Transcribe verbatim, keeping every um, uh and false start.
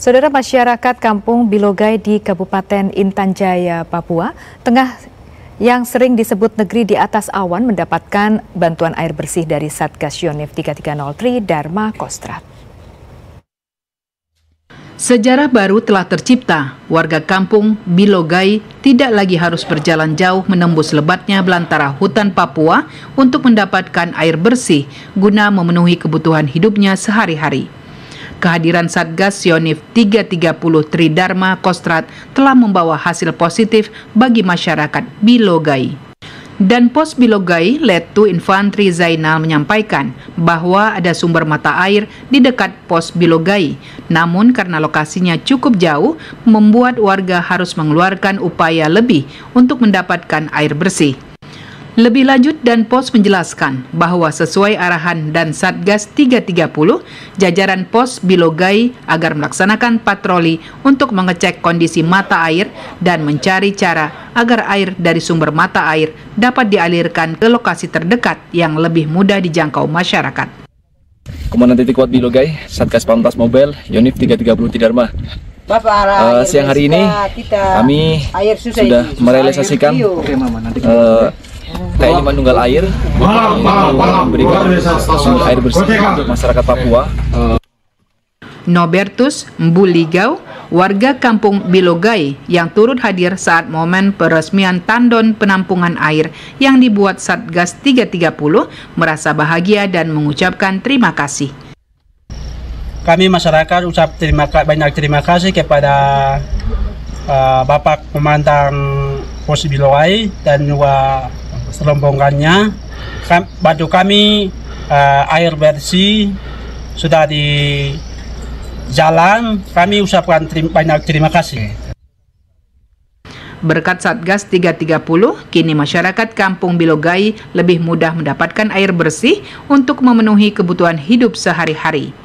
Saudara, masyarakat Kampung Bilogai di Kabupaten Intan Jaya, Papua, tengah yang sering disebut negeri di atas awan mendapatkan bantuan air bersih dari Satgas Yonif tiga tiga nol tiga Dharma Kostrad. Sejarah baru telah tercipta. Warga Kampung Bilogai tidak lagi harus berjalan jauh menembus lebatnya belantara hutan Papua untuk mendapatkan air bersih guna memenuhi kebutuhan hidupnya sehari-hari. Kehadiran Satgas Yonif tiga tiga nol tiga Dharma Kostrad telah membawa hasil positif bagi masyarakat Bilogai. Dan Pos Bilogai, Letu Infantri Zainal menyampaikan bahwa ada sumber mata air di dekat Pos Bilogai. Namun karena lokasinya cukup jauh, membuat warga harus mengeluarkan upaya lebih untuk mendapatkan air bersih. Lebih lanjut, Dan Pos menjelaskan bahwa sesuai arahan dan Satgas tiga tiga nol, jajaran Pos Bilogai agar melaksanakan patroli untuk mengecek kondisi mata air dan mencari cara agar air dari sumber mata air dapat dialirkan ke lokasi terdekat yang lebih mudah dijangkau masyarakat. Komandan Titik Kuat Bilogai, Satgas Pamtas Mobile, Yonif tiga tiga nol tiga Dharma. Uh, siang hari ini kami sudah merealisasikan uh, K L lima Nunggal Air memberikan sumber air bersih untuk masyarakat Papua. Nobertus Mbuligau, warga Kampung Bilogai yang turut hadir saat momen peresmian tandon penampungan air yang dibuat Satgas tiga tiga nol, merasa bahagia dan mengucapkan terima kasih. Kami masyarakat ucap terima banyak terima kasih kepada uh, Bapak Komandan Pos Bilogai dan juga serombongannya. Bantu kami uh, air bersih sudah di jalan, kami ucapkan terima, banyak terima kasih. Berkat Satgas tiga tiga nol, kini masyarakat Kampung Bilogai lebih mudah mendapatkan air bersih untuk memenuhi kebutuhan hidup sehari-hari.